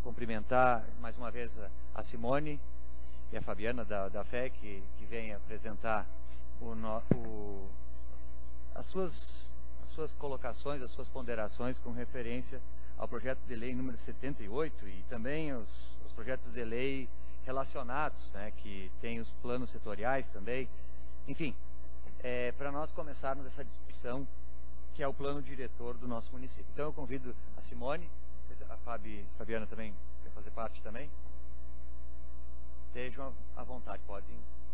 cumprimentar mais uma vez a Simone e a Fabiana da FE, que vem apresentar as suas colocações, as suas ponderações com referência ao projeto de lei número 78 e também os projetos de lei relacionados, né, que tem os planos setoriais também. Enfim, para nós começarmos essa discussão, que é o plano diretor do nosso município. Então eu convido a Simone, não sei se a Fabiana também quer fazer parte também. Estejam à vontade, podem.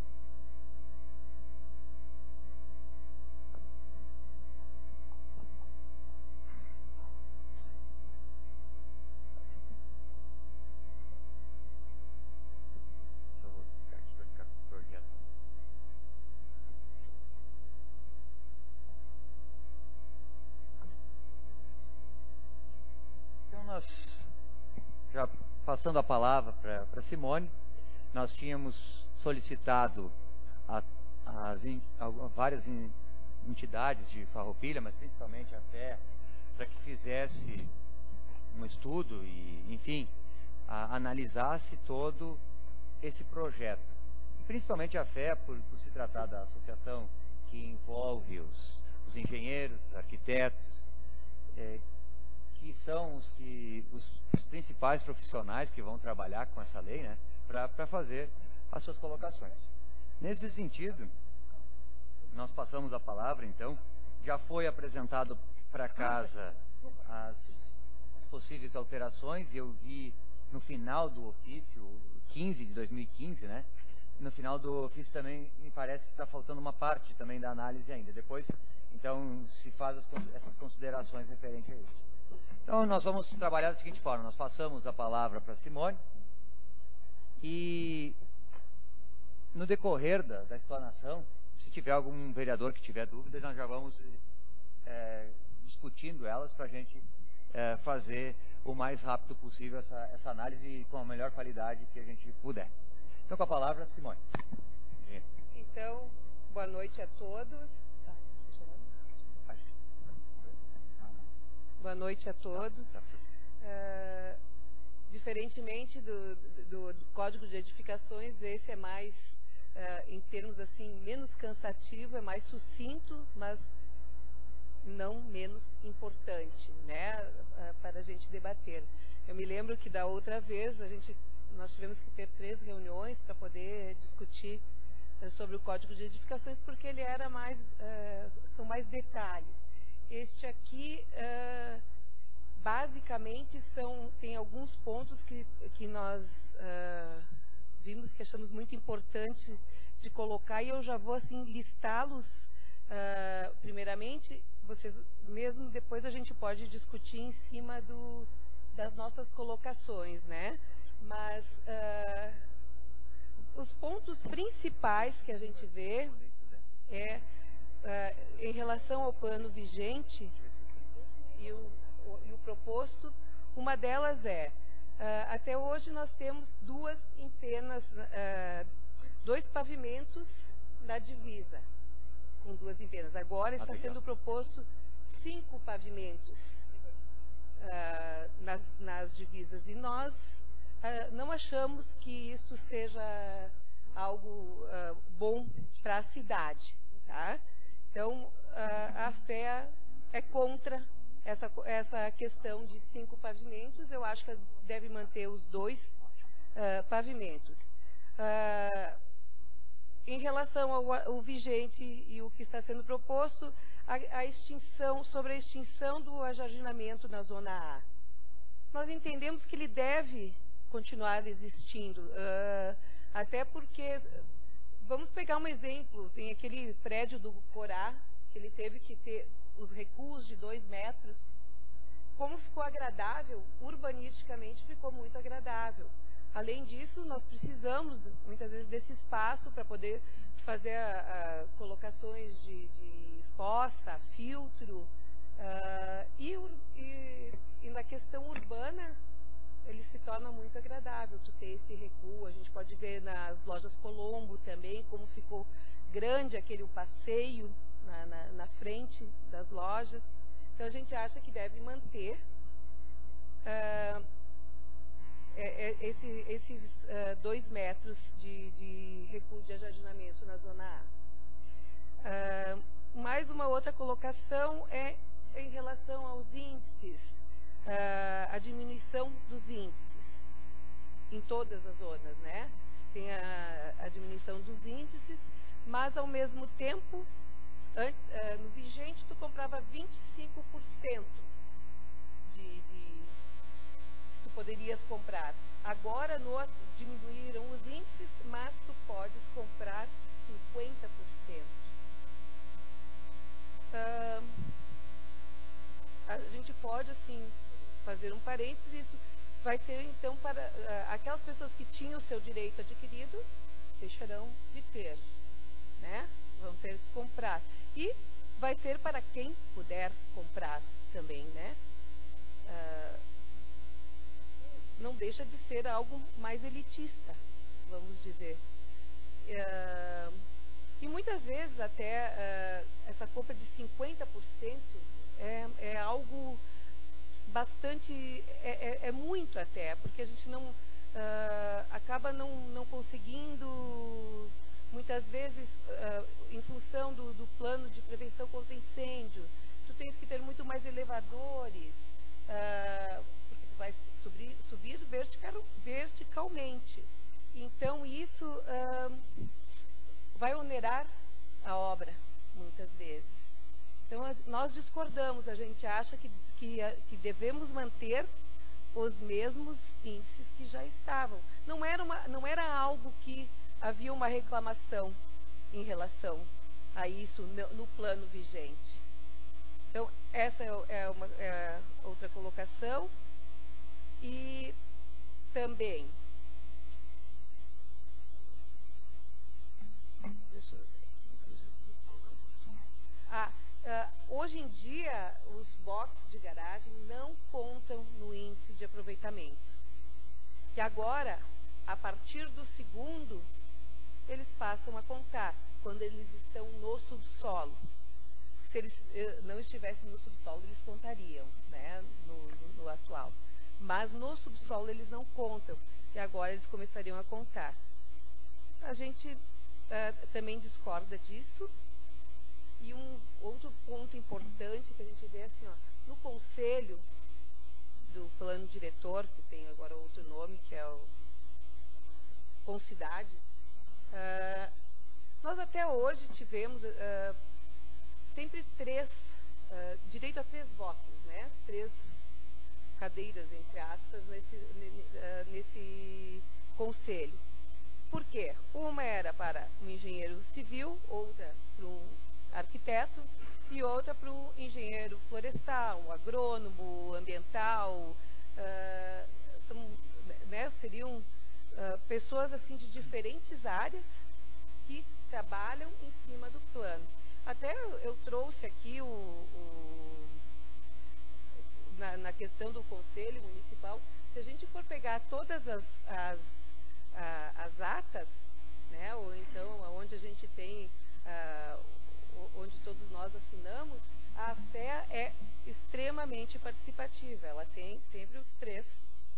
Nós, já passando a palavra para Simone, nós tínhamos solicitado a várias entidades de Farroupilha, mas principalmente a FE, para que fizesse um estudo e, enfim, analisasse todo esse projeto. E principalmente a FE, por se tratar da associação que envolve os engenheiros, arquitetos, que são os principais profissionais que vão trabalhar com essa lei, né, para fazer as suas colocações. Nesse sentido, nós passamos a palavra, então, já foi apresentado para casa as possíveis alterações, e eu vi no final do ofício, 15 de 2015, né, no final do ofício também me parece que está faltando uma parte também da análise ainda. Depois, então, se faz essas considerações referentes a isso. Então, nós vamos trabalhar da seguinte forma: nós passamos a palavra para Simone e, no decorrer da explanação, se tiver algum vereador que tiver dúvidas, nós já vamos discutindo elas para a gente fazer o mais rápido possível essa análise com a melhor qualidade que a gente puder. Então, com a palavra, Simone. Então, boa noite a todos. Boa noite a todos. Diferentemente do Código de Edificações, esse é mais, em termos assim, menos cansativo, é mais sucinto, mas não menos importante, né, para a gente debater. Eu me lembro que da outra vez nós tivemos que ter 3 reuniões para poder discutir sobre o Código de Edificações, porque ele era mais, são mais detalhes. Este aqui, basicamente, tem alguns pontos que nós vimos que achamos muito importante de colocar, e eu já vou assim listá-los primeiramente. Vocês mesmo depois a gente pode discutir em cima das nossas colocações, né? Mas os pontos principais que a gente vê em relação ao plano vigente e o proposto, uma delas até hoje nós temos 2 empenas, 2 pavimentos na divisa, com 2 empenas. Agora está sendo proposto 5 pavimentos nas divisas, e nós não achamos que isso seja algo bom para a cidade, tá? Então, a FE é contra essa questão de 5 pavimentos. Eu acho que deve manter os 2 pavimentos. Em relação ao vigente e o que está sendo proposto, sobre a extinção do ajardinamento na Zona A. Nós entendemos que ele deve continuar existindo, até porque... Vamos pegar um exemplo, tem aquele prédio do Corá, que ele teve que ter os recuos de 2 metros. Como ficou agradável, urbanisticamente ficou muito agradável. Além disso, nós precisamos, muitas vezes, desse espaço para poder fazer colocações de fossa, filtro, e na questão urbana, ele se torna muito agradável tu ter esse recuo. A gente pode ver nas lojas Colombo também, como ficou grande aquele passeio na frente das lojas. Então, a gente acha que deve manter. esses 2 metros de recuo de ajardinamento na zona A. Mais uma outra colocação é em relação aos índices, a diminuição dos índices em todas as zonas, né? Tem a diminuição dos índices, mas ao mesmo tempo, no vigente, tu comprava 25% tu poderias comprar. Agora diminuíram os índices, mas tu podes comprar 50%. A gente pode, assim, fazer um parênteses, isso vai ser, então, para aquelas pessoas que tinham o seu direito adquirido, deixarão de ter, né? Vão ter que comprar. E vai ser para quem puder comprar também, né? Não deixa de ser algo mais elitista, vamos dizer. E muitas vezes até essa compra de 50% é algo bastante, é muito até, porque a gente não acaba não conseguindo, muitas vezes, em função do plano de prevenção contra incêndio, tu tens que ter muito mais elevadores, porque tu vai subir verticalmente. Então, isso vai onerar a obra, muitas vezes. Então, nós discordamos, a gente acha que devemos manter os mesmos índices que já estavam. Não era algo que havia uma reclamação em relação a isso no plano vigente. Então, essa é outra colocação. E também, hoje em dia, os boxes de garagem não contam no índice de aproveitamento. E agora, a partir do segundo, eles passam a contar, quando eles estão no subsolo. Se eles não estivessem no subsolo, eles contariam, né, no atual. Mas no subsolo eles não contam, e agora eles começariam a contar. A gente também discorda disso. E um outro ponto importante que a gente vê assim, no conselho do plano diretor, que tem agora outro nome, que é o Concidade, nós até hoje tivemos sempre direito a 3 votos, né? 3 cadeiras, entre aspas, nesse conselho. Por quê? Uma era para um engenheiro civil, outra para um arquiteto e outra para o engenheiro florestal, um agrônomo, ambiental. Seriam pessoas assim de diferentes áreas que trabalham em cima do plano. Até eu trouxe aqui na questão do Conselho Municipal, se a gente for pegar todas as atas, né, ou então onde a gente tem, onde todos nós assinamos, a FEA é extremamente participativa. Ela tem sempre os 3,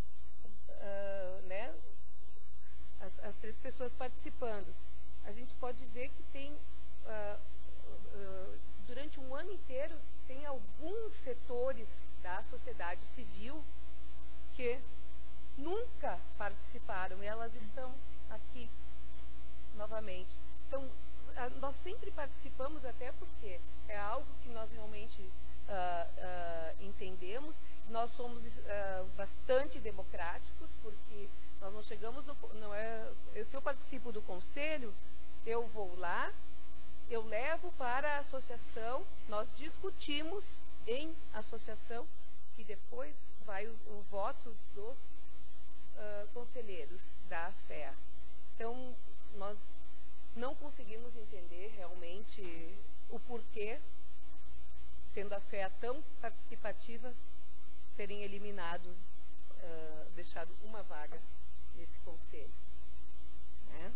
né, as 3 pessoas participando. A gente pode ver que tem, durante um ano inteiro, tem alguns setores da sociedade civil que nunca participaram, e elas estão aqui novamente. Então, nós sempre participamos, até porque é algo que nós realmente entendemos. Nós somos bastante democráticos, porque nós não chegamos, se eu participo do conselho, eu vou lá, eu levo para a associação, nós discutimos em associação, e depois vai o voto dos conselheiros da FEA. Então, nós não conseguimos entender realmente o porquê, sendo a FEA tão participativa, terem eliminado, deixado uma vaga nesse conselho, né?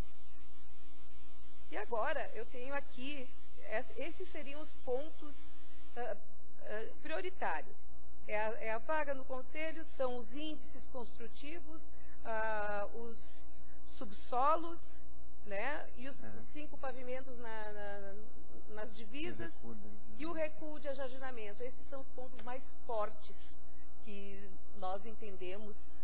E agora, eu tenho aqui, esses seriam os pontos prioritários. É a vaga no conselho, são os índices construtivos, os subsolos, né, e os 5 pavimentos nas divisas e o recuo de ajardinamento. Esses são os pontos mais fortes que nós entendemos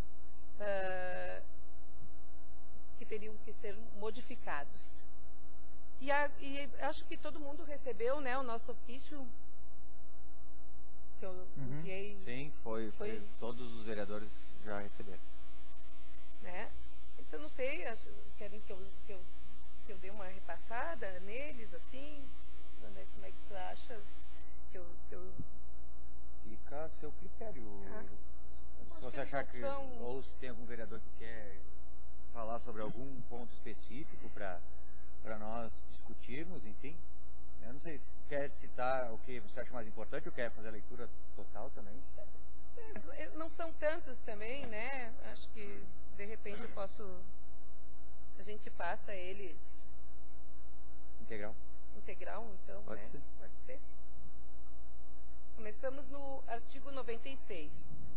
que teriam que ser modificados. E acho que todo mundo recebeu, né, o nosso ofício que eu enviei. Sim, foi todos os vereadores já receberam. Né? Então, não sei, querem que eu dê uma repassada neles, assim? Como é que tu achas que eu... Fica a seu critério. Se você achar que... Ou se tem algum vereador que quer falar sobre algum ponto específico para nós discutirmos, enfim. Eu não sei se quer citar o que você acha mais importante ou quer fazer a leitura total também. Não são tantos também, né? Acho que, de repente, a gente passa eles... Integral, então, pode ser. Pode ser. Começamos no artigo 96.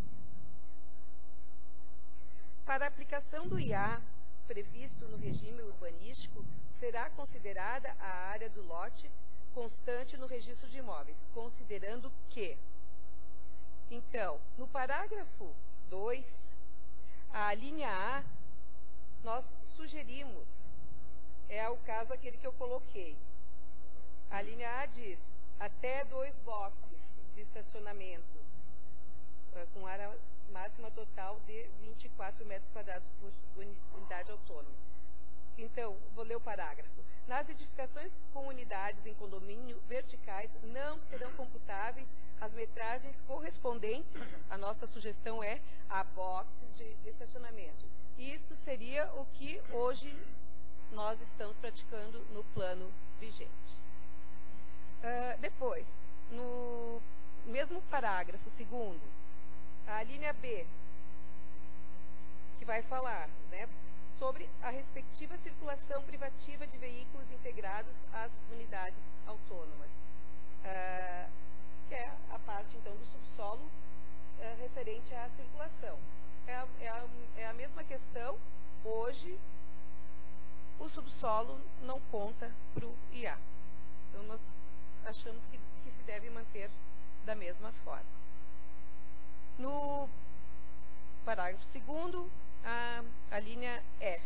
Para a aplicação do IA previsto no regime urbanístico, será considerada a área do lote constante no registro de imóveis, considerando que... Então, no parágrafo 2, a linha A, nós sugerimos, é o caso aquele que eu coloquei. A linha A diz, até 2 boxes de estacionamento, com área máxima total de 24 metros quadrados por unidade autônoma. Então, vou ler o parágrafo. Nas edificações com unidades em condomínio verticais, não serão computáveis as metragens correspondentes, a nossa sugestão é, a boxes de estacionamento. Isto seria o que hoje nós estamos praticando no plano vigente. Depois, no mesmo parágrafo segundo, a linha B, que vai falar, né, sobre a respectiva circulação privativa de veículos integrados às unidades autônomas. Que é a parte, então, do subsolo referente à circulação. É a mesma questão. Hoje, o subsolo não conta para o IA. Então, nós achamos que se deve manter da mesma forma. No parágrafo 2º, a linha F.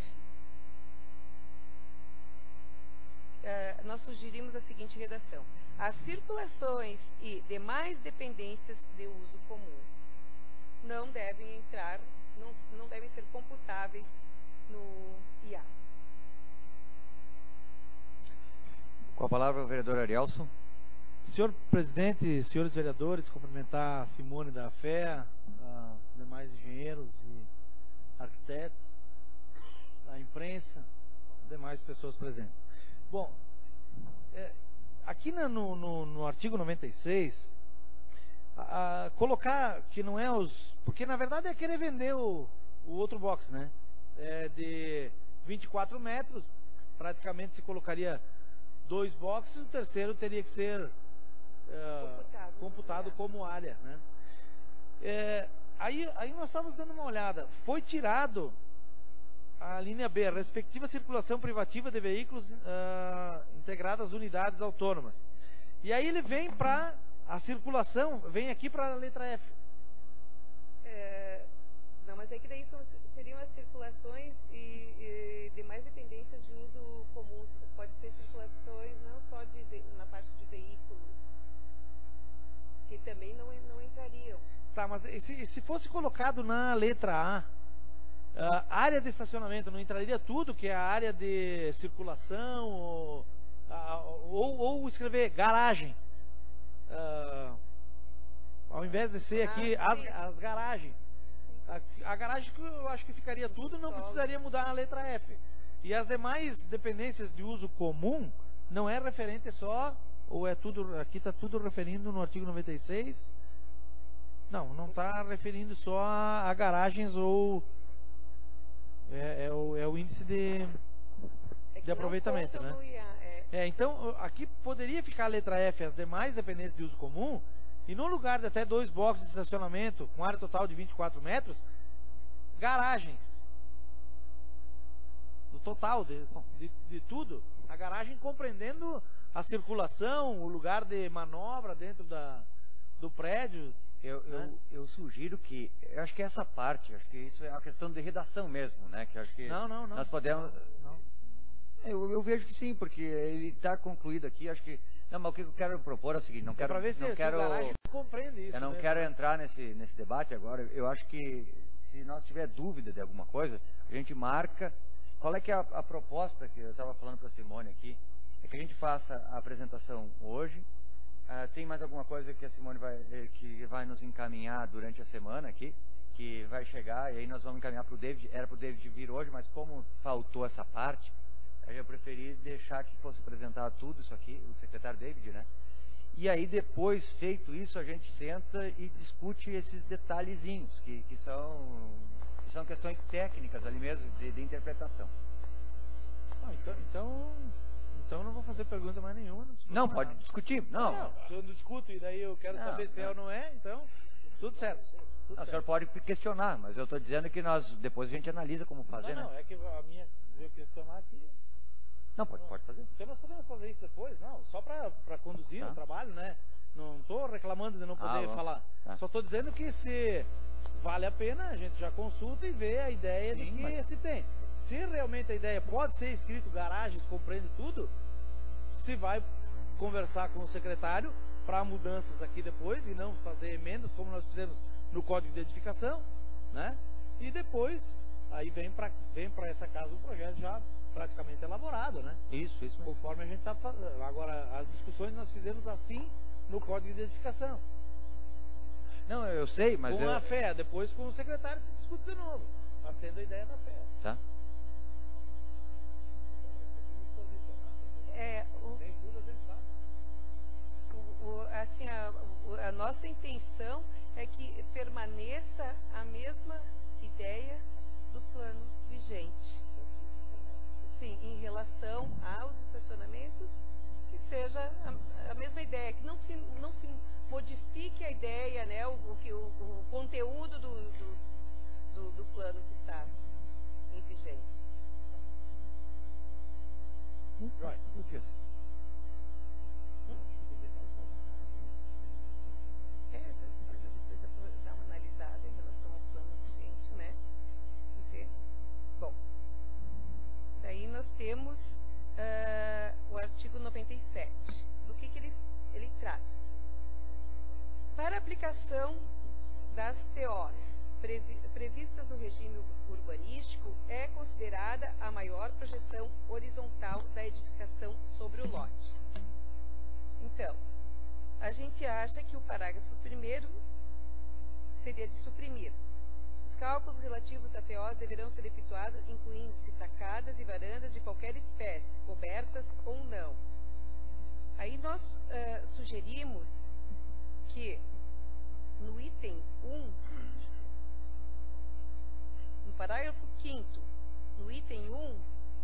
Nós sugerimos a seguinte redação. As circulações e demais dependências de uso comum não devem entrar, não devem ser computáveis no IA. Com a palavra o vereador Arielson. Senhor presidente, senhores vereadores, cumprimentar a Simone da FEA, os demais engenheiros e arquitetos, a imprensa, demais pessoas presentes. Bom, aqui no artigo 96, colocar que não é porque na verdade é querer vender o outro box, né? De 24 metros, praticamente se colocaria 2 boxes, o terceiro teria que ser computado como área, né? Aí nós estamos dando uma olhada. Foi tirado a linha B, a respectiva circulação privativa de veículos integradas às unidades autônomas. E aí ele vem para a circulação, vem aqui para a letra F. Não, mas é que daí seriam as circulações e demais dependências de uso comum. Pode ser circulações não só na parte de veículos, que também não entrariam. Tá, mas se fosse colocado na letra A, área de estacionamento, não entraria tudo que é a área de circulação ou escrever garagem, ao invés de ser aqui as garagens. A garagem que eu acho que ficaria tudo, não precisaria mudar a letra F. E as demais dependências de uso comum não é referente só, ou é tudo, aqui está tudo referindo no artigo 96. Não está referindo só a garagens ou é o índice de aproveitamento, né? Então aqui poderia ficar a letra F, as demais dependências de uso comum, E no lugar de até 2 boxes de estacionamento, com área total de 24 metros, garagens. No total de tudo, a garagem compreendendo a circulação, o lugar de manobra dentro do prédio. Eu sugiro que, eu acho que essa parte, acho que isso é uma questão de redação mesmo, né? Que acho que Não. nós podemos... Não. Eu vejo que sim, porque ele está concluído aqui, acho que... Não, mas o que eu quero propor é o seguinte, não quero... Para ver se não quero, a garagem compreende isso. eu não mesmo. quero entrar nesse debate agora, eu acho que se nós tiver dúvida de alguma coisa, a gente marca... Qual é que é a proposta que eu estava falando com a Simone aqui? É que a gente faça a apresentação hoje. Tem mais alguma coisa que a Simone vai nos encaminhar durante a semana aqui, que vai chegar, e aí nós vamos encaminhar para o David. Era para o David vir hoje, mas como faltou essa parte, aí eu preferi deixar que fosse apresentado tudo isso aqui, o secretário David, né? E aí depois, feito isso, a gente senta e discute esses detalhezinhos, que são questões técnicas ali mesmo, de interpretação. Então não vou fazer pergunta mais nenhuma. Não, pode discutir. Não. Se eu discuto e daí eu quero saber se é ou não é, então tudo certo. O senhor pode questionar, mas eu estou dizendo que depois a gente analisa como fazer, Não, né? é que a minha veio questionar aqui. Não, pode fazer. Então nós podemos fazer isso depois, não, só para conduzir o trabalho, né? Não estou reclamando de não poder falar. Só estou dizendo que se vale a pena, a gente já consulta e vê a ideia de que se tem. Se realmente a ideia pode ser escrito garagens, compreende tudo, se vai conversar com o secretário para mudanças aqui depois e não fazer emendas como nós fizemos no Código de Edificação, né? E depois, aí vem para essa casa um projeto já praticamente elaborado, né? Isso mesmo. Conforme a gente está fazendo. Agora, as discussões nós fizemos assim no Código de Edificação. Não, eu sei, mas... Com a fé, depois com o secretário se discute de novo, mas tendo a ideia da fé. Tá. Assim, a nossa intenção é que permaneça a mesma ideia do plano vigente. Sim, em relação aos estacionamentos, que seja a mesma ideia, que não se modifique a ideia, né, o conteúdo do plano que está em vigência. Right. Dar uma analisada em relação ao plano vigente, né? E ver. Bom, daí nós temos o artigo 97. Do que ele trata? Para a aplicação das TOs previstas no regime urbanístico, é considerada a maior projeção horizontal da edificação sobre o lote. Então, a gente acha que o parágrafo 1º seria de suprimir. Os cálculos relativos a TOs deverão ser efetuados incluindo-se sacadas e varandas de qualquer espécie, cobertas ou não. Aí nós sugerimos que no item 1, no parágrafo 5º, no item 1,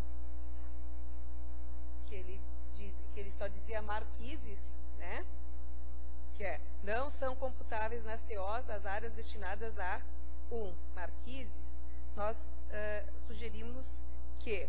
que ele só dizia marquises, né? Que não são computáveis nas TOs as áreas destinadas a marquises, nós sugerimos que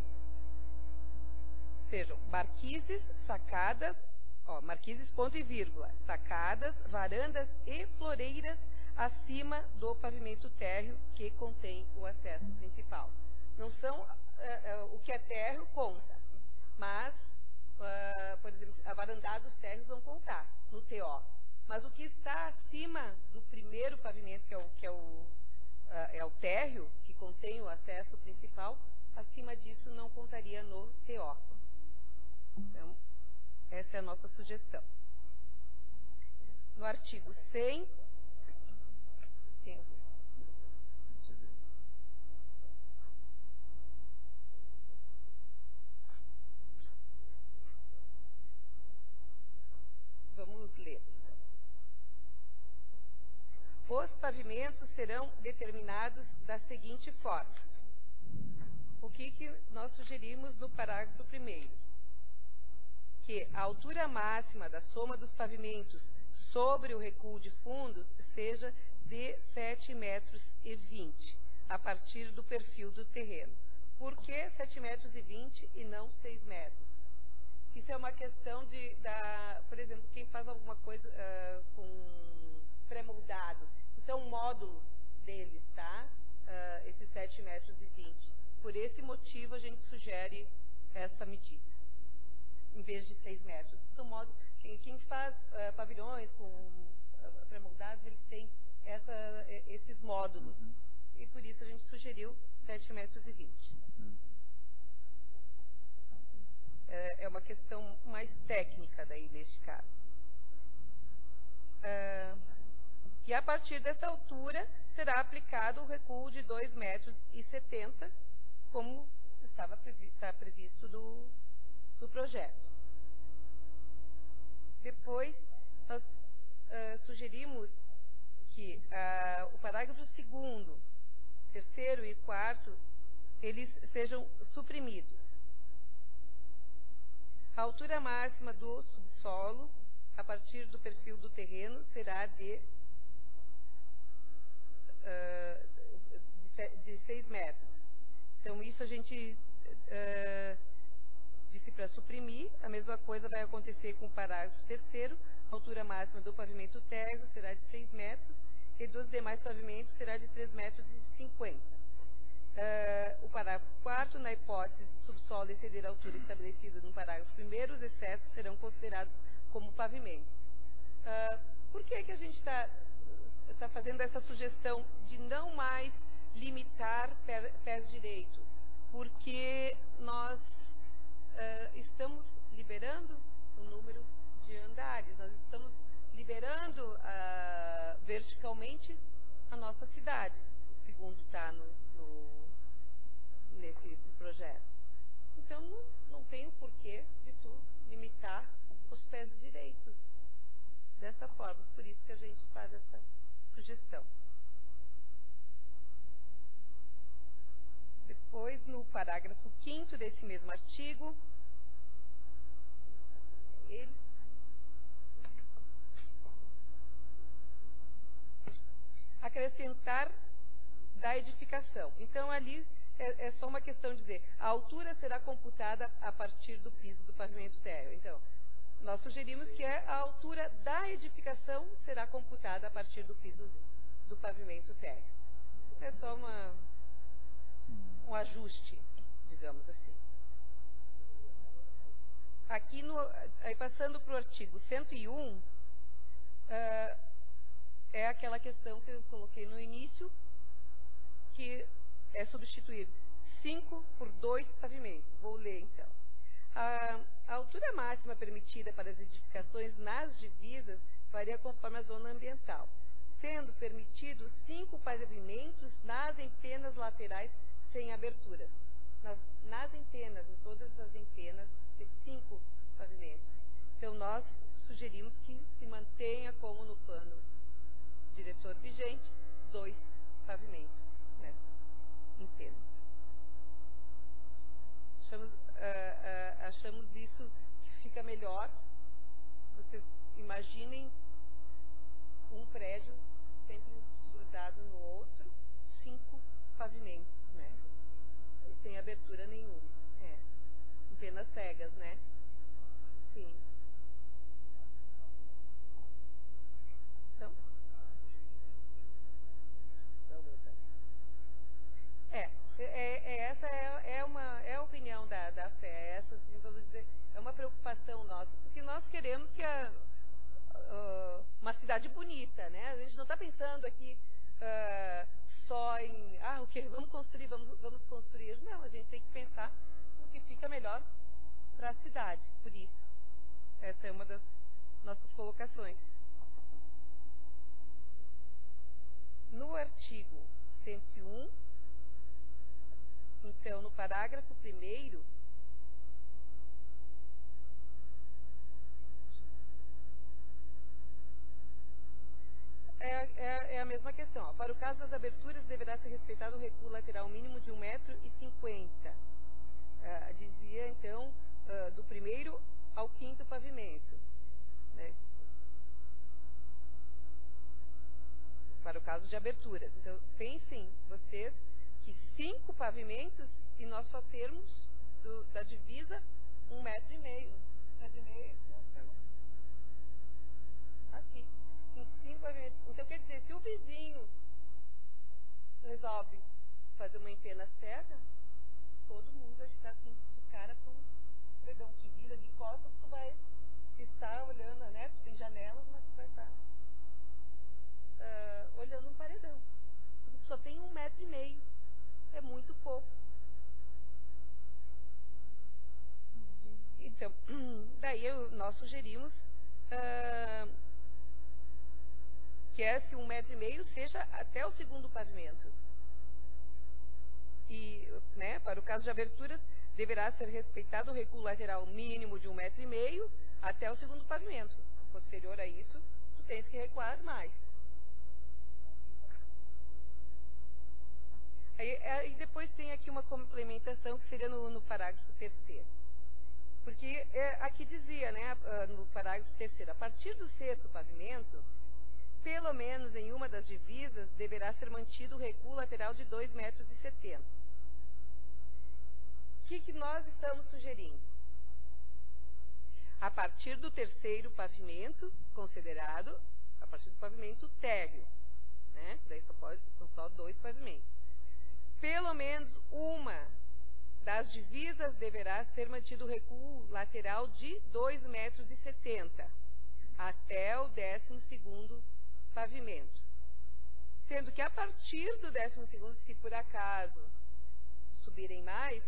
sejam marquises, sacadas, marquises ponto e vírgula, sacadas, varandas e floreiras acima do pavimento térreo que contém o acesso principal. Não são, o que é térreo conta, mas, por exemplo, avarandados térreos vão contar no TO. Mas o que está acima do primeiro pavimento, que é o térreo, que contém o acesso principal, acima disso não contaria no TO. Então, essa é a nossa sugestão. No artigo 100... Vamos ler. Os pavimentos serão determinados da seguinte forma. O que nós sugerimos no parágrafo 1º? que a altura máxima da soma dos pavimentos sobre o recuo de fundos seja de 7,20 metros, a partir do perfil do terreno. Por que 7,20 metros e não 6 metros? Isso é uma questão por exemplo, quem faz alguma coisa com pré-moldado, isso é um módulo deles, tá? Esses 7,20 metros. Por esse motivo, a gente sugere essa medida, em vez de 6 metros. São módulos, quem faz pavilhões com pré-moldados, eles têm esses módulos. E por isso a gente sugeriu 7,20 metros. É uma questão mais técnica daí, neste caso. E a partir dessa altura será aplicado o recuo de 2,70 metros, como está previsto do projeto. Depois, nós sugerimos que o parágrafo 2º, 3º e 4º, eles sejam suprimidos. A altura máxima do subsolo, a partir do perfil do terreno, será de 6 metros. Então, isso a gente disse para suprimir. A mesma coisa vai acontecer com o parágrafo 3º. A altura máxima do pavimento térreo será de 6 metros e dos demais pavimentos será de 3,50 metros. O parágrafo 4º, na hipótese do subsolo exceder a altura estabelecida no parágrafo 1º, os excessos serão considerados como pavimentos. Por que a gente está fazendo essa sugestão de não mais limitar pés direito? Porque nós estamos liberando o número de andares, nós estamos liberando verticalmente a nossa cidade, segundo está nesse projeto. Então, não tem o porquê de tu limitar os pés direitos dessa forma. Por isso que a gente faz essa sugestão. Depois, no parágrafo 5º desse mesmo artigo, acrescentar da edificação. Então, ali é só uma questão de dizer, a altura será computada a partir do piso do pavimento térreo. Então, nós sugerimos que a altura da edificação será computada a partir do piso do pavimento térreo. É só um ajuste, digamos assim. Aqui, aí passando para o artigo 101, é aquela questão que eu coloquei no início, que é substituir 5 por 2 pavimentos. Vou ler, então. A altura máxima permitida para as edificações nas divisas varia conforme a zona ambiental, sendo permitidos 5 pavimentos nas empenas laterais sem aberturas. Nas empenas, em todas as empenas, tem 5 pavimentos. Então, nós sugerimos que se mantenha, como no plano diretor vigente, 2 pavimentos nessas empenas. Achamos isso que fica melhor. Vocês imaginem um prédio sempre grudado no outro, 5 pavimentos, né? E sem abertura nenhuma. Empenas cegas, né? Sim. Então. Essa é a opinião da FEA, essa, assim, vamos dizer, é uma preocupação nossa, porque nós queremos que uma cidade bonita, né? A gente não está pensando aqui só em, o que vamos construir, vamos construir. Não, a gente tem que pensar no que fica melhor para a cidade. Por isso, essa é uma das nossas colocações. No artigo 101, então, no parágrafo 1º, é a mesma questão. Ó. Para o caso das aberturas, deverá ser respeitado um recuo lateral mínimo de 1,50 m. Dizia, então, do 1º ao 5º de aberturas. Então, pensem vocês que 5 pavimentos e nós só termos da divisa 1,5 metro. 1,5 metro, isso nós temos aqui. Em 5 pavimentos. Então, quer dizer, se o vizinho resolve fazer uma empena cega, todo mundo vai ficar assim de cara com um paredão que vira de costas, tu vai estar olhando, né? Tu tem janelas, mas tu vai estar olhando um paredão. Tu só tem 1,5 metro. É muito pouco. Então, daí nós sugerimos que esse 1,5 metro seja até o segundo pavimento. E, né, para o caso de aberturas, deverá ser respeitado o recuo lateral mínimo de 1,5 metro até o segundo pavimento. Posterior a isso, tu tens que recuar mais. Aí depois tem aqui uma complementação que seria no parágrafo 3º. Porque aqui dizia, né, no parágrafo 3º, a partir do 6º pavimento, pelo menos em uma das divisas, deverá ser mantido o recuo lateral de 2,70 metros. O que nós estamos sugerindo? A partir do 3º pavimento, considerado a partir do pavimento térreo, né? Daí são só 2 pavimentos. Pelo menos uma das divisas deverá ser mantido o recuo lateral de 2,70 metros até o 12º pavimento. Sendo que a partir do 12º, se por acaso subirem mais,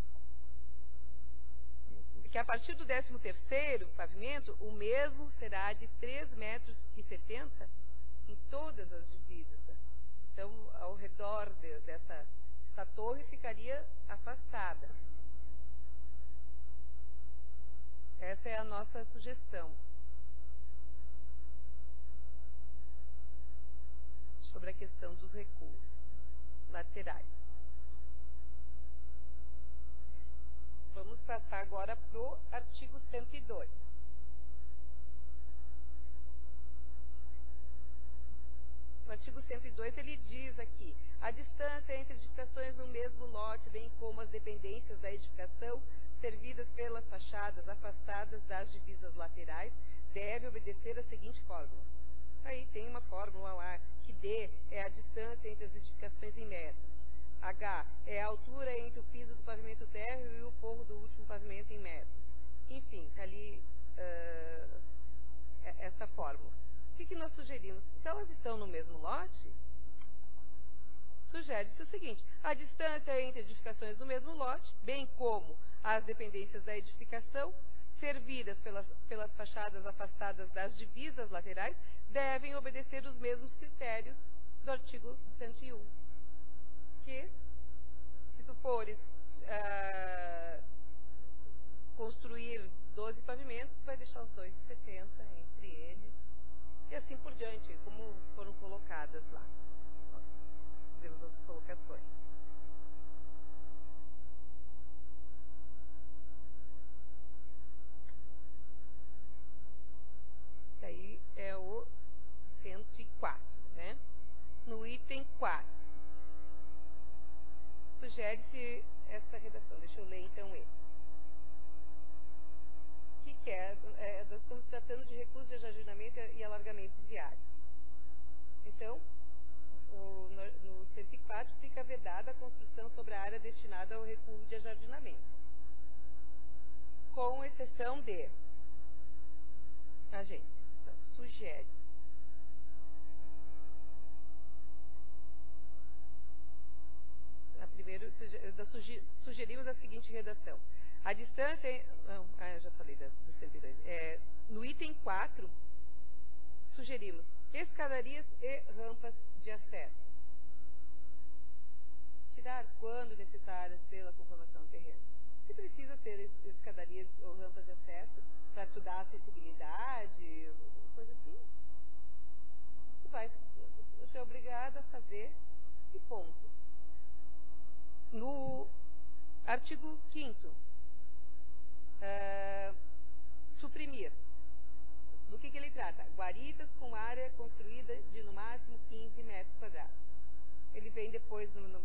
que a partir do 13º pavimento, o mesmo será de 3,70 metros em todas as divisas. Então, ao redor dessa torre ficaria afastada. Essa é a nossa sugestão sobre a questão dos recuos laterais. Vamos passar agora para o artigo 102. No artigo 102, ele diz aqui: a distância entre edificações no mesmo lote, bem como as dependências da edificação, servidas pelas fachadas afastadas das divisas laterais, deve obedecer a seguinte fórmula. Aí tem uma fórmula lá, que D é a distância entre as edificações em metros. H é a altura entre o piso do pavimento térreo e o forro do último pavimento em metros. Enfim, está ali essa fórmula. O que nós sugerimos? Se elas estão no mesmo lote, sugere-se o seguinte: a distância entre edificações do mesmo lote, bem como as dependências da edificação, servidas pelas fachadas afastadas das divisas laterais, devem obedecer os mesmos critérios do artigo 101. Que, se tu fores construir 12 pavimentos, tu vai deixar os 2,70 entre eles, e assim por diante, como foram colocadas lá. Nós fizemos as colocações. Daí é o 104, né? No item 4, sugere-se esta redação. Deixa eu ler então ele. O que é? Nós estamos tratando de recursos de ajardinamento e alargamentos viários. Então, no 104 fica vedada a construção sobre a área destinada ao recuo de ajardinamento, com exceção de agentes. Então, sugere. Primeiro, sugerimos a seguinte redação. A distância... Não, eu já falei do 102. No item 4, sugerimos escadarias e rampas de acesso. Tirar quando necessárias pela conformação do terreno. Se precisa ter escadarias ou rampas de acesso para tu dar acessibilidade, coisa assim, tu é obrigado a fazer e ponto. No artigo 5º, suprimir. Do que ele trata? Guaritas com área construída de no máximo 15 metros quadrados. Ele vem depois num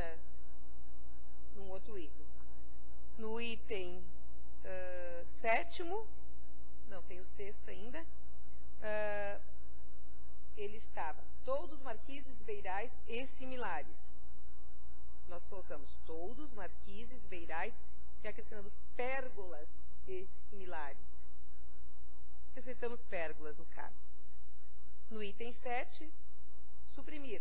outro item. No item sétimo, não, tem o sexto ainda, ele estava todos marquises, beirais e similares. Nós colocamos todos, marquises, beirais, e acrescentamos pérgolas e similares. Acrescentamos pérgolas, no caso. No item 7, suprimir.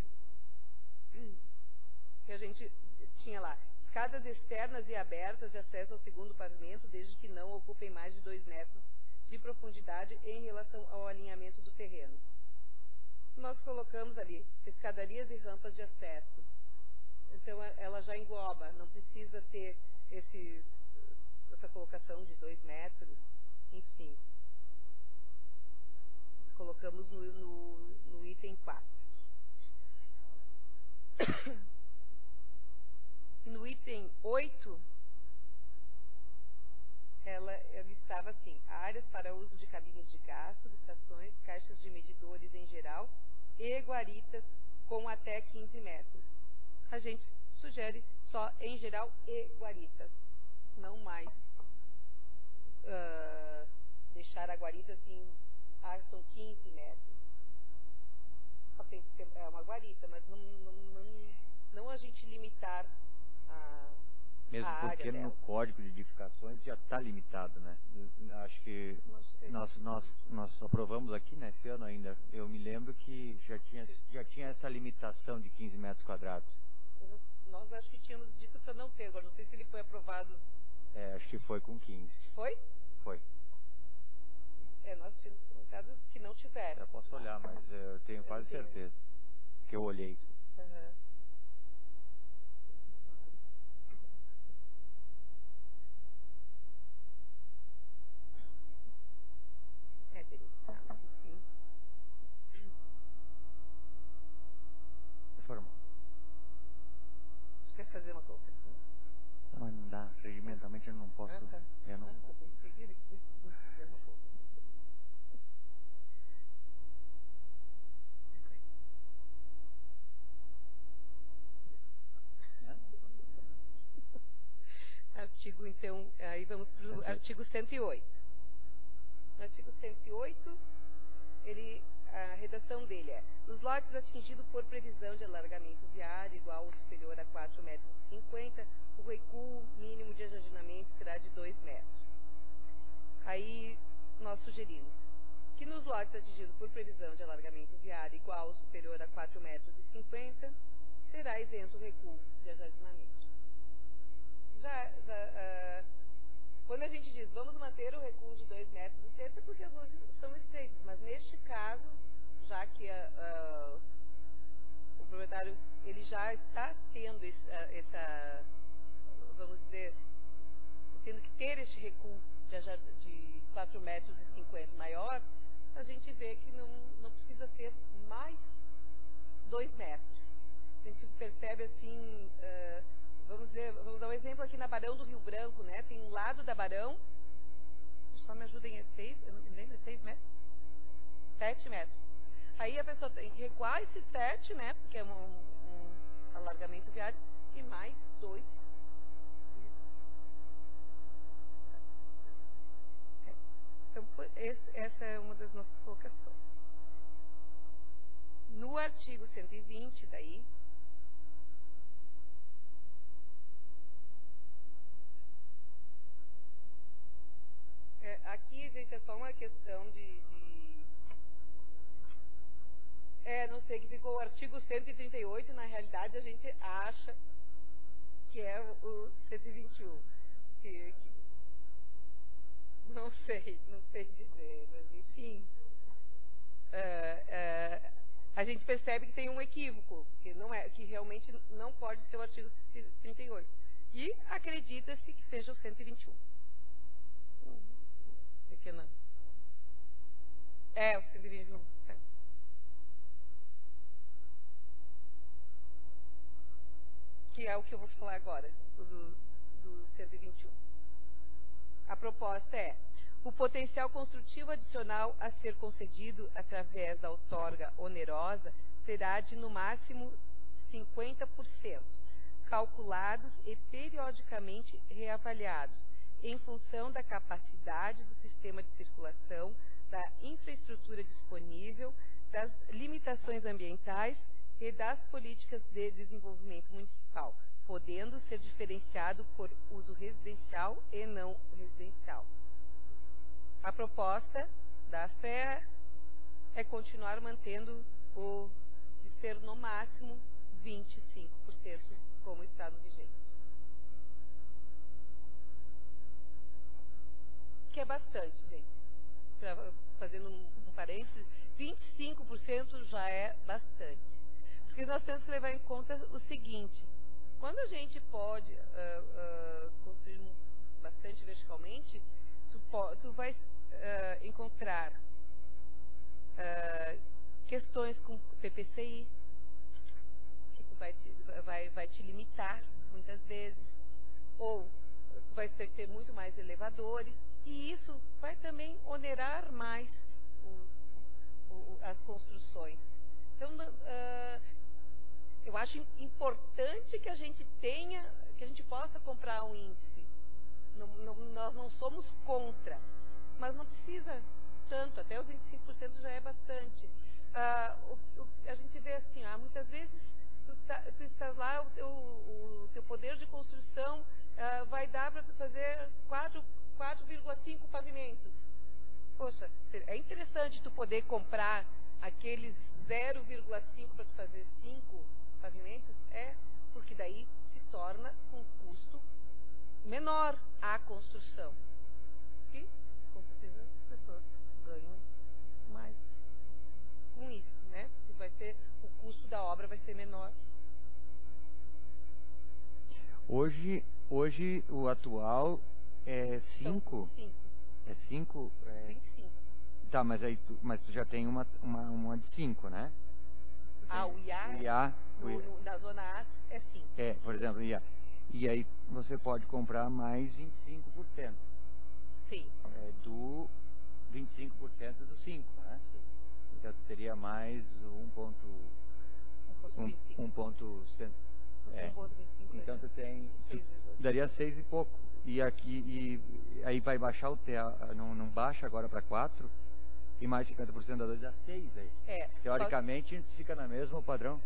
Que a gente tinha lá, escadas externas e abertas de acesso ao segundo pavimento, desde que não ocupem mais de 2 metros de profundidade em relação ao alinhamento do terreno. Nós colocamos ali escadarias e rampas de acesso. Então, ela já engloba, não precisa ter essa colocação de 2 metros, enfim. Colocamos no item 4. No item 8, ela estava assim, áreas para uso de cabines de gás, subestações, caixas de medidores em geral e guaritas com até 15 metros. A gente sugere só em geral e guaritas, não mais deixar a guarita assim, são 15 metros. Só tem que ser uma guarita, mas não a gente limitar mesmo a porque área no dela. Código de Edificações já está limitado, né? Acho que nós aprovamos aqui, né, esse ano ainda. Eu me lembro que já tinha essa limitação de 15 metros quadrados. Nós acho que tínhamos dito para não ter, agora não sei se ele foi aprovado. Acho que foi com 15. Foi? Foi. Nós tínhamos comentado que não tivesse. Eu posso olhar, mas eu tenho quase certeza que eu olhei isso. Uhum. Enfim. Informal. Quer fazer uma colocação? Não dá, regimentalmente eu não posso. Tá. Eu não. Eu pensei que ele fazer uma colocação. Artigo, então, aí vamos para o artigo 108. No artigo 108, a redação dele é: os lotes atingidos por previsão de alargamento viário igual ou superior a 4,50 metros, o recuo mínimo de ajardinamento será de 2 metros. Aí nós sugerimos que nos lotes atingidos por previsão de alargamento viário igual ou superior a 4,50 metros, será isento o recuo de ajardinamento. Quando a gente diz vamos manter o recuo de 2 metros, é porque as ruas são estreitas, mas neste caso, já que o proprietário ele já está tendo vamos dizer, tendo que ter este recuo de 4,50 metros maior, a gente vê que não precisa ter mais 2 metros. A gente percebe assim, vamos dar um exemplo aqui na Barão do Rio Branco, né? Tem um lado da Barão, só me ajudem, é 6, eu não me lembro, 6 metros? 7 metros. Aí a pessoa tem que recuar esses 7, né? Porque é um alargamento viário, e mais 2. Então, essa é uma das nossas colocações. No artigo 120, daí, aqui, gente, é só uma questão não sei, que ficou o artigo 138, na realidade a gente acha que é o 121. Não sei dizer, mas enfim. A gente percebe que tem um equívoco, que realmente não pode ser o artigo 138. E acredita-se que seja o 121. Pequena. O 121. Que é o que eu vou falar agora, do 121. A proposta é: O potencial construtivo adicional a ser concedido através da outorga onerosa será de, no máximo, 50%, calculados e periodicamente reavaliados, em função da capacidade do sistema de circulação, da infraestrutura disponível, das limitações ambientais e das políticas de desenvolvimento municipal, podendo ser diferenciado por uso residencial e não residencial. A proposta da FEA é continuar mantendo o de ser no máximo 25%, como está no vigente. Que é bastante, gente. Fazendo um parênteses, 25% já é bastante. Porque nós temos que levar em conta o seguinte: quando a gente pode construir bastante verticalmente, tu vais encontrar questões com PPCI, que tu vai te limitar muitas vezes, ou tu vais ter que ter muito mais elevadores, e isso vai também onerar mais as construções. Então, eu acho importante que a gente possa comprar um índice. Nós não somos contra, mas não precisa tanto, até os 25% já é bastante. A gente vê assim, muitas vezes tu estás lá, o teu poder de construção vai dar para tu fazer 4,5 pavimentos. Poxa, é interessante tu poder comprar aqueles 0,5 para tu fazer 5 pavimentos, porque daí se torna um custo menor a construção. E, com certeza, as pessoas ganham mais com isso, né? O custo da obra vai ser menor. Hoje o atual é 5. É 5? 25. Tá, mas tu já tem uma de 5, né? O IA, na zona A é 5. Por exemplo, IA. E aí você pode comprar mais 25%. Sim. Do 25% do 5, né? Sim. Então tu teria mais 1,25. Então tu tem... daria 6 e pouco. E aí vai baixar não baixa agora para 4, e mais 50% da 2 dá 6 aí. Teoricamente fica no mesmo padrão.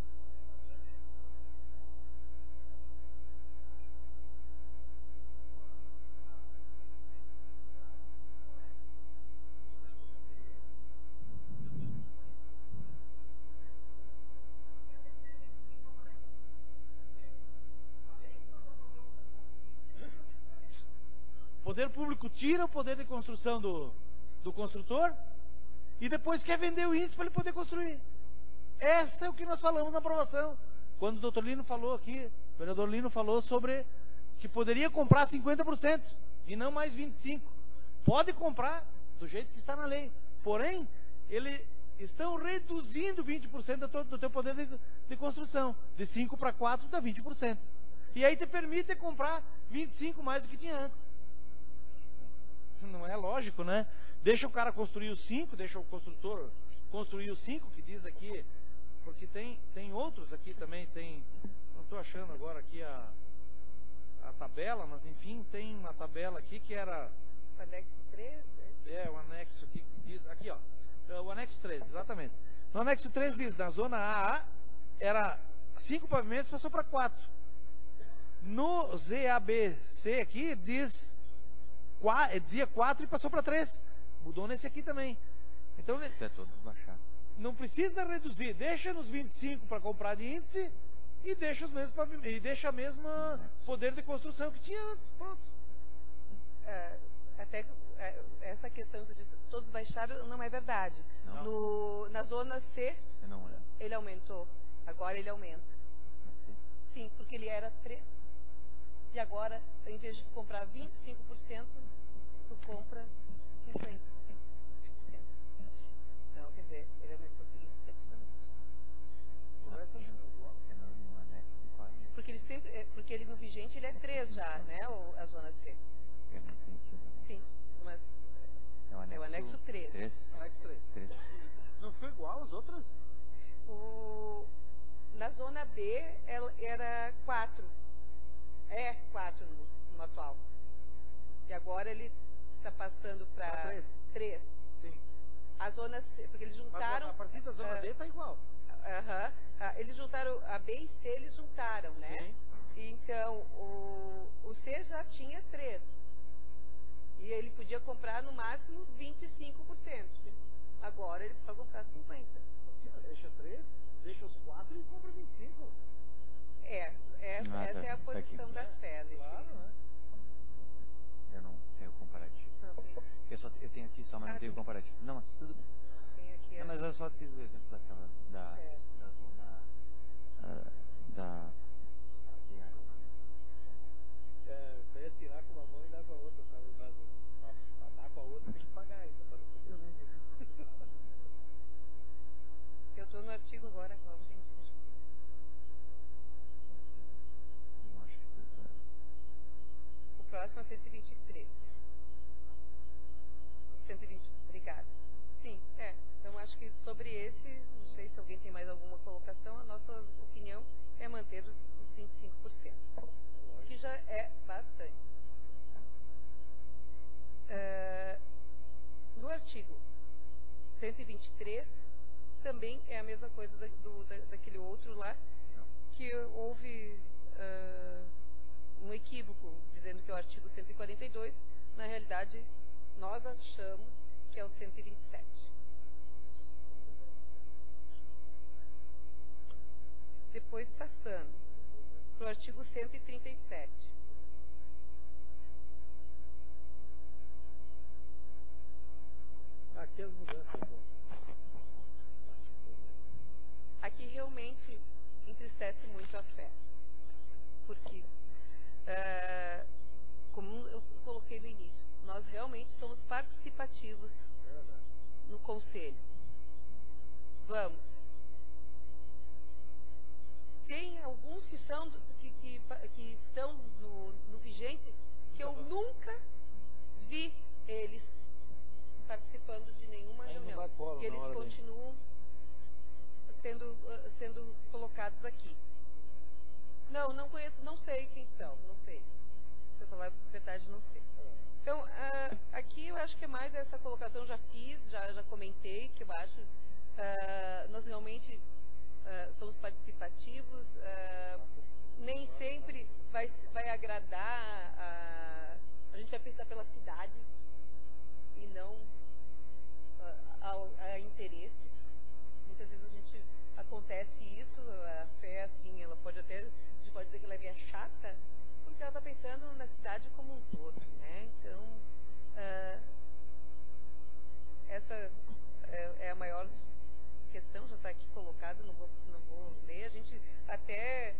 O poder público tira o poder de construção do construtor e depois quer vender o índice para ele poder construir. Essa é o que nós falamos na aprovação. Quando o doutor Lino falou aqui, o vereador Lino falou sobre que poderia comprar 50% e não mais 25%. Pode comprar do jeito que está na lei. Porém, eles estão reduzindo 20% do teu poder de construção. De 5 para 4 dá 20%. E aí te permite comprar 25% mais do que tinha antes. Não é lógico, né? Deixa o cara construir os 5, deixa o construtor construir os 5, que diz aqui, porque tem outros aqui também, não estou achando agora aqui a tabela, mas enfim, tem uma tabela aqui que era... O anexo 3? O anexo aqui que diz, aqui ó, o anexo 3, exatamente. No anexo 3 diz, na zona AA, era 5 pavimentos, passou para 4. No ZABC aqui, dizia 4 e passou para 3. Mudou nesse aqui também. Então, até todos baixar. Não precisa reduzir. Deixa nos 25 para comprar de índice e deixa os mesmos e deixa a mesma poder de construção que tinha antes. Pronto. Essa questão que todos baixaram não é verdade. Na zona C, ele aumentou. Agora ele aumenta. Sim, porque ele era 3. E agora, em vez de comprar 25%, tu compra 50%. Então, quer dizer, ele aumentou significativamente. Porque ele no vigente ele é 3 já, né? A zona C. Sim, mas outras? Na zona B era 4. É 4 no atual. E agora ele está passando para 3. Sim. A zona C, porque eles juntaram. Mas a partir da zona D está igual. Eles juntaram, a B e C eles juntaram, né? Sim. Então, o C já tinha 3. E ele podia comprar no máximo 25%. Agora ele pode comprar 50%. Deixa 3, deixa os 4 e compra 25%. Essa é a posição da fé. Claro, né? Eu não tenho comparativo. Não, tem, Eu tenho aqui só, mas não tenho comparativo. Não, mas tudo bem. tem aqui. Não, mas eu só fiz o exemplo daquela, da zona, Você ia tirar com uma mão e dar com a outra, sabe? Pra dar com a outra tem que pagar ainda para você. Eu estou no artigo agora, Cláudio, gente. eu acho que O próximo é 123. 120, obrigada. Sim, então acho que sobre esse, não sei se alguém tem mais alguma colocação, a nossa opinião é manter os 25%, que já é bastante. No artigo 123, também é a mesma coisa daquele outro lá, que houve um equívoco, dizendo que é o artigo 142, na realidade, nós achamos que é o 127. Depois, passando para o artigo 137. Aqui as mudanças vão. Aqui realmente entristece muito a fé. Porque, como eu coloquei no início, nós realmente somos participativos no conselho. Vamos. Tem alguns que estão no vigente que eu nunca vi eles participando de nenhuma reunião. Que eles continuam sendo colocados aqui. Não conheço, não sei quem são, não sei. Pra falar a verdade, não sei. Então, aqui eu acho que é mais essa colocação, já fiz, já comentei, que eu acho, nós realmente somos participativos, nem sempre vai agradar, a gente vai pensar pela cidade e não a interesses. Muitas vezes acontece isso, a fé, assim, ela a gente pode dizer que ela é chata, porque ela está pensando na cidade como um todo, né? Então, essa é a maior questão, já está aqui colocado, não vou ler. A gente até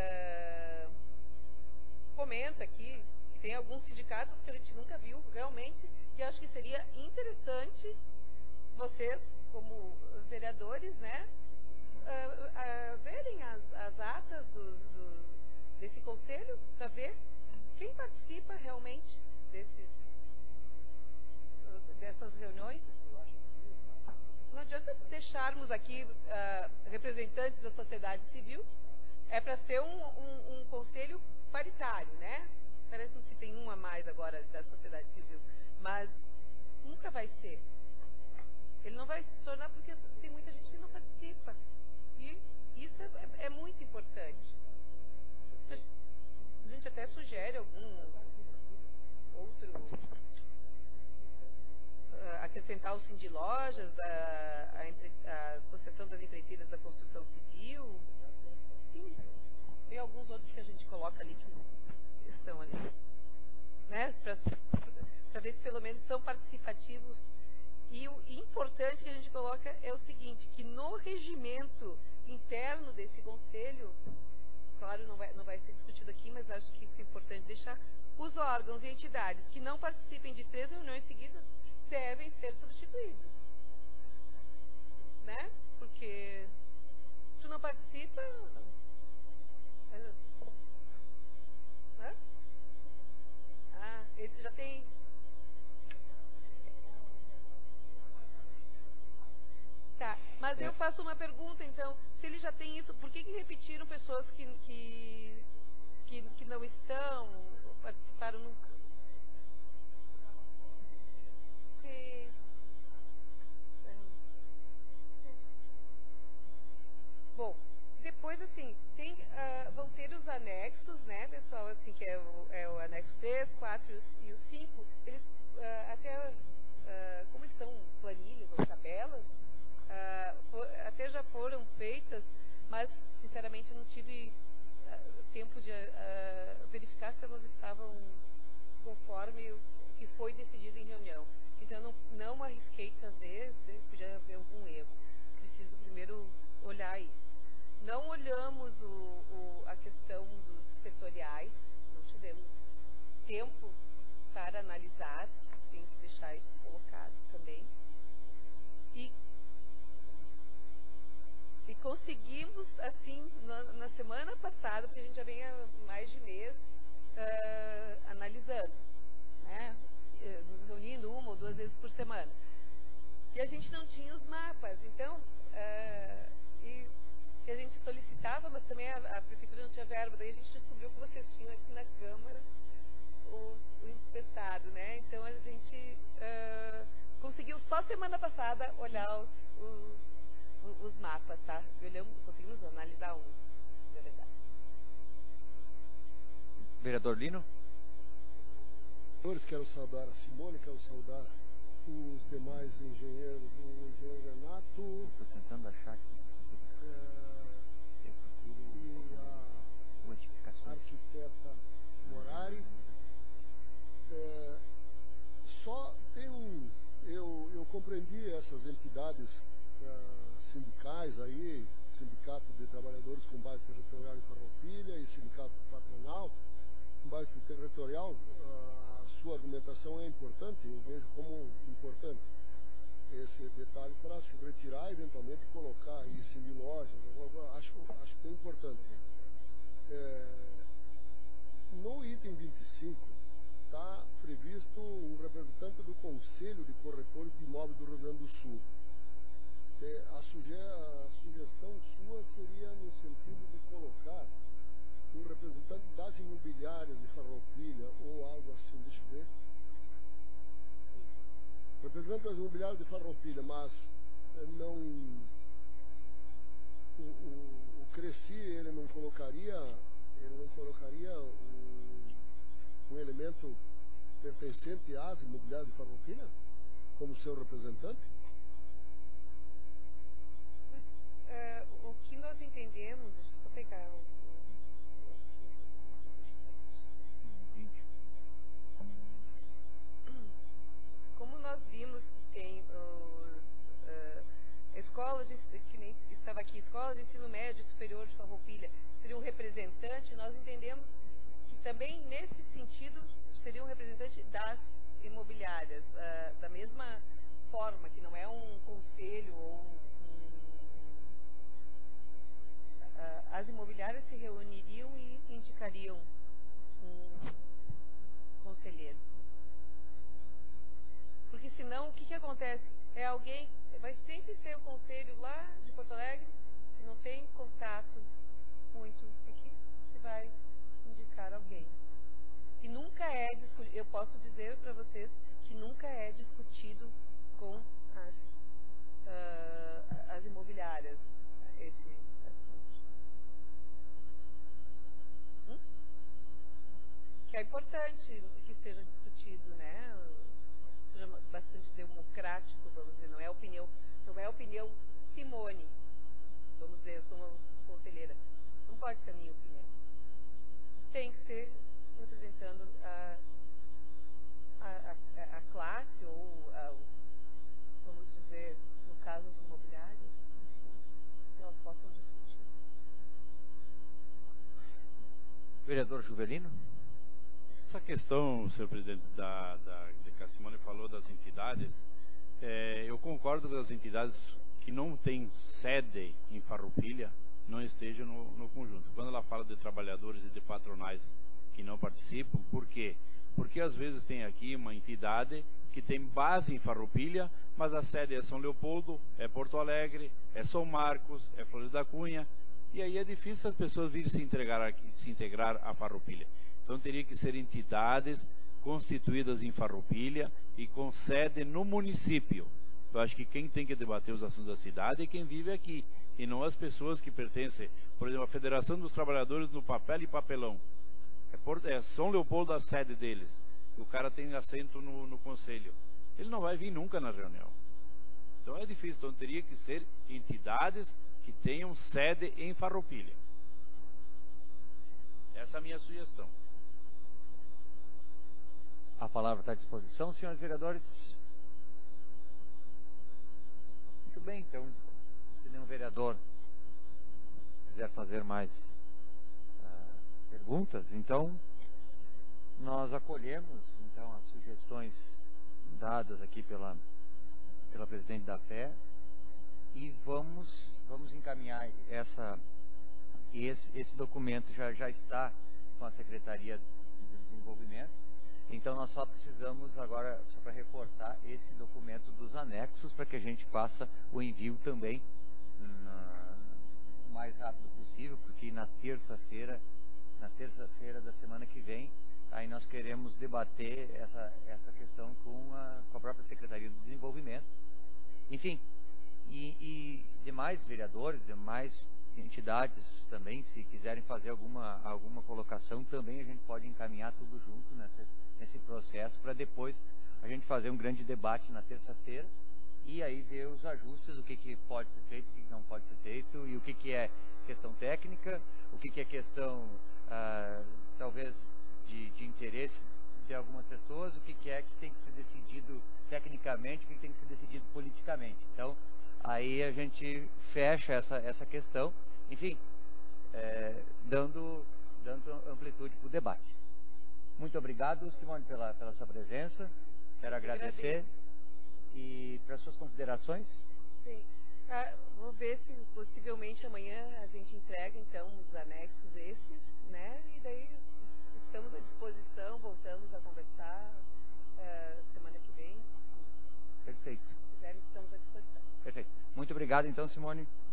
comenta aqui que tem alguns sindicatos que a gente nunca viu realmente, e acho que seria interessante vocês, como vereadores, né, verem as atas desse conselho, para ver quem participa realmente dessas reuniões. Não adianta deixarmos aqui representantes da sociedade civil, é para ser um conselho paritário, né? Parece que tem um a mais agora da sociedade civil, mas nunca vai ser. Ele não vai se tornar porque tem muita gente que não participa. E isso é muito importante. A gente até sugere algum outro, acrescentar o Sindilojas, a Associação das Empreiteiras da Construção Civil. Tem alguns outros que a gente coloca ali que estão ali, né? Para ver se pelo menos são participativos. E o importante que a gente coloca é o seguinte, que no regimento interno desse conselho, claro, não vai ser discutido aqui, mas acho que isso é importante deixar, os órgãos e entidades que não participem de 3 reuniões seguidas devem ser substituídos. Né? Porque tu não participa... Né? Ele já tem... Tá, mas Mas eu faço uma pergunta, então, se ele já tem isso, por que repetiram pessoas que não estão, participaram nunca? Sim. Bom, depois, assim, vão ter os anexos, né, pessoal, assim, que é o anexo 3, 4 e o 5, eles como eles são planilhas ou tabelas, até já foram feitas, mas, sinceramente, não tive tempo de verificar se elas estavam conforme o que foi decidido em reunião. Então, não arrisquei trazer, podia haver algum erro. Preciso primeiro olhar isso. Não olhamos a questão dos setoriais, não tivemos tempo para analisar, tenho que deixar isso colocado também. E conseguimos, assim, na semana passada, porque a gente já vem há mais de mês analisando, né? Nos reunindo 1 ou 2 vezes por semana. E a gente não tinha os mapas, então, e a gente solicitava, mas também a prefeitura não tinha verba, daí a gente descobriu que vocês tinham aqui na Câmara o emprestado, né? Então a gente conseguiu só semana passada olhar os mapas, tá? Conseguimos analisar na verdade. Vereador Lino? Quero saudar a Simone, quero saudar os demais engenheiros, o engenheiro Renato. Estou tentando achar aqui. E a arquiteta Morari. Só tem eu compreendi essas entidades sindicais aí, Sindicato de Trabalhadores com Base Territorial em Farroupilha e Sindicato Patronal com Base Territorial. A sua argumentação é importante, eu vejo como importante esse detalhe para se retirar e eventualmente colocar isso em lojas, acho que é importante. No item 25 está previsto um representante do Conselho de Corretores de Imóveis do Rio Grande do Sul. A sugestão sua seria no sentido de colocar um representante das imobiliárias de Farroupilha ou algo assim, deixa eu ver. Representante das imobiliárias de Farroupilha, mas não o Cresci ele não colocaria um elemento pertencente às imobiliárias de Farroupilha como seu representante? O que nós entendemos, deixa eu só pegar como nós vimos que tem escola que nem estava aqui, escola de ensino médio superior de Farroupilha, seria um representante, nós entendemos que também nesse sentido seria um representante das imobiliárias, da mesma forma, que não é um conselho ou as imobiliárias se reuniriam e indicariam um conselheiro. Porque senão, o que acontece? Alguém, vai sempre ser o conselho lá de Porto Alegre, que não tem contato muito aqui, que vai indicar alguém. E nunca é discutido, eu posso dizer para vocês que nunca é discutido com as imobiliárias esse assunto. Que é importante que seja discutido, né? Seja bastante democrático, vamos dizer, não é opinião Simone, vamos dizer, eu sou uma conselheira, não pode ser a minha opinião. Tem que ser representando a classe ou vamos dizer, no caso as imobiliárias, enfim, que elas possam discutir. Vereador Juvelino? Essa questão, senhor presidente, de que a Simone falou das entidades, eu concordo que as entidades que não têm sede em Farroupilha não estejam no conjunto. Quando ela fala de trabalhadores e de patronais que não participam, por quê? Porque às vezes tem aqui uma entidade que tem base em Farroupilha, mas a sede é São Leopoldo, é Porto Alegre, é São Marcos, é Flores da Cunha, e aí é difícil as pessoas virem se integrar a Farroupilha. Então teria que ser entidades constituídas em Farroupilha e com sede no município. Eu acho que quem tem que debater os assuntos da cidade é quem vive aqui, e não as pessoas que pertencem, por exemplo, a Federação dos Trabalhadores no Papel e Papelão. É São Leopoldo a sede deles. O cara tem assento no conselho. Ele não vai vir nunca na reunião. Então é difícil. Então teria que ser entidades que tenham sede em Farroupilha. Essa é a minha sugestão. A palavra está à disposição, senhores vereadores. Muito bem, então, se nenhum vereador quiser fazer mais perguntas, então nós acolhemos então as sugestões dadas aqui pela presidente da FE e vamos encaminhar esse documento já está com a Secretaria de Desenvolvimento. Então nós só precisamos agora, só para reforçar, esse documento dos anexos para que a gente faça o envio também o mais rápido possível, porque na terça-feira da semana que vem, aí nós queremos debater essa questão com a própria Secretaria do Desenvolvimento. Enfim, e demais vereadores, demais entidades também, se quiserem fazer alguma colocação, também a gente pode encaminhar tudo junto nesse processo, para depois a gente fazer um grande debate na terça-feira e aí ver os ajustes, o que pode ser feito, o que não pode ser feito, e o que é questão técnica, o que é questão talvez de interesse de algumas pessoas, o que é que tem que ser decidido tecnicamente, o que tem que ser decidido politicamente. Então aí a gente fecha essa questão, enfim, dando amplitude para o debate. Muito obrigado, Simone, pela sua presença. Quero agradecer. E para suas considerações? Sim. Vou ver se possivelmente amanhã a gente entrega então os anexos esses, né? E daí estamos à disposição, voltamos a conversar semana que vem. Perfeito. Se quiserem, estamos à disposição. Perfeito. Muito obrigado então, Simone.